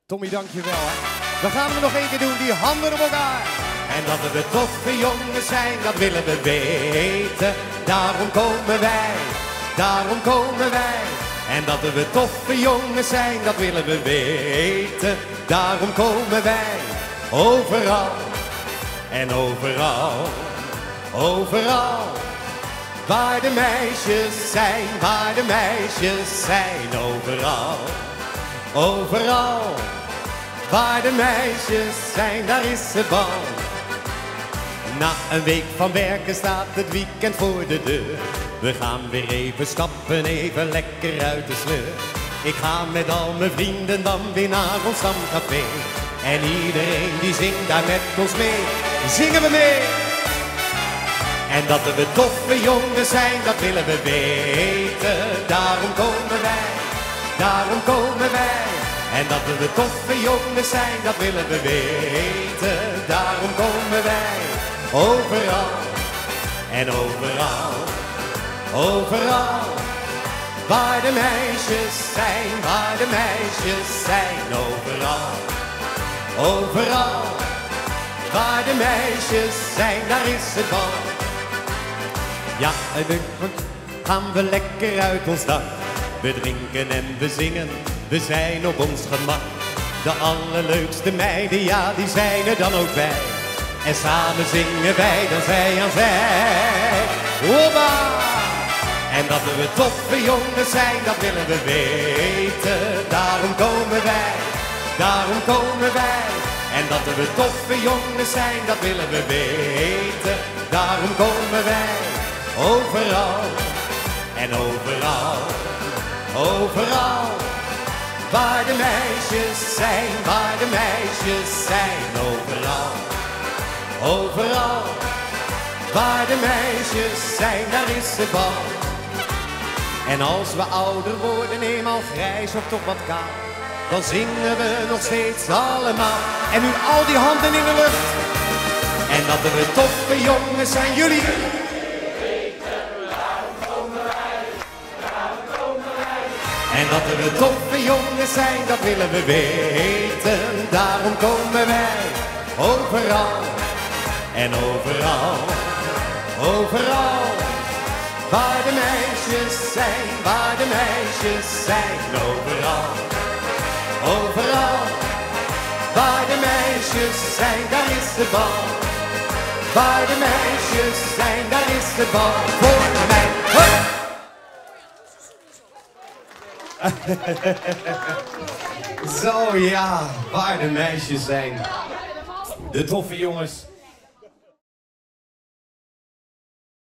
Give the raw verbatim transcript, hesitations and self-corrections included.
Tommy, dankjewel. Hè. We gaan er nog één keer doen, die handen op elkaar. En dat we toffe jongens zijn, dat willen we weten. Daarom komen wij, daarom komen wij. En dat we toffe jongens zijn, dat willen we weten. Daarom komen wij, overal en overal, overal. Waar de meisjes zijn, waar de meisjes zijn, overal, overal. Waar de meisjes zijn, daar is het bal. Na een week van werken staat het weekend voor de deur. We gaan weer even stappen, even lekker uit de sleur. Ik ga met al mijn vrienden dan weer naar ons stamcafé. En iedereen die zingt daar met ons mee. Zingen we mee! En dat we toffe jongens zijn, dat willen we weten. Daarom komen wij, daarom komen wij. En dat we toffe jongens zijn, dat willen we weten. Daarom komen wij, overal en overal, overal. Waar de meisjes zijn, waar de meisjes zijn, overal, overal. Waar de meisjes zijn, daar is het bal. Ja, en nu gaan we lekker uit ons dak. We drinken en we zingen, we zijn op ons gemak. De allerleukste meiden, ja, die zijn er dan ook bij. En samen zingen wij dan zij aan zij. Hoppa! En dat we toffe jongens zijn, dat willen we weten. Daarom komen wij, daarom komen wij. En dat we toffe jongens zijn, dat willen we weten. Daarom komen wij, overal en overal, overal. Waar de meisjes zijn, waar de meisjes zijn, overal, overal. Waar de meisjes zijn, daar is het bal. En als we ouder worden, eenmaal grijs of toch wat kaal, dan zingen we nog steeds allemaal. En nu al die handen in de lucht. En dat we toffe jongens zijn, jullie. En dat we toffe jongens zijn, dat willen we weten. Daarom komen wij, overal en overal, overal. Waar de meisjes zijn, waar de meisjes zijn, overal, overal. Waar de meisjes zijn, daar is de bal. Waar de meisjes zijn, daar is de bal. Voor mij. Hop! Zo ja, waar de meisjes zijn. De toffe jongens.